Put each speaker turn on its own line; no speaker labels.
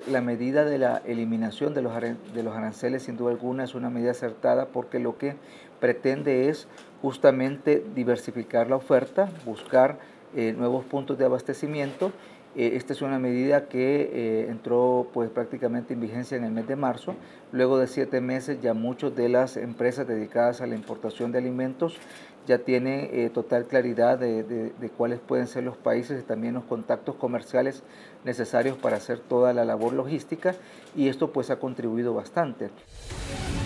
La medida de la eliminación de los aranceles, sin duda alguna, es una medida acertada porque lo que pretende es justamente diversificar la oferta, buscar nuevos puntos de abastecimiento. Esta es una medida que entró pues prácticamente en vigencia en el mes de marzo. Luego de 7 meses ya muchas de las empresas dedicadas a la importación de alimentos ya tienen total claridad de cuáles pueden ser los países y también los contactos comerciales necesarios para hacer toda la labor logística, y esto pues ha contribuido bastante.